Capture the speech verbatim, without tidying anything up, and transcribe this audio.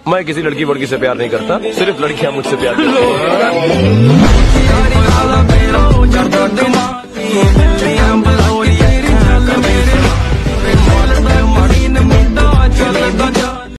मैं किसी लड़की वड़की से प्यार नहीं करता, सिर्फ लड़कियां मुझसे प्यार करती हैं।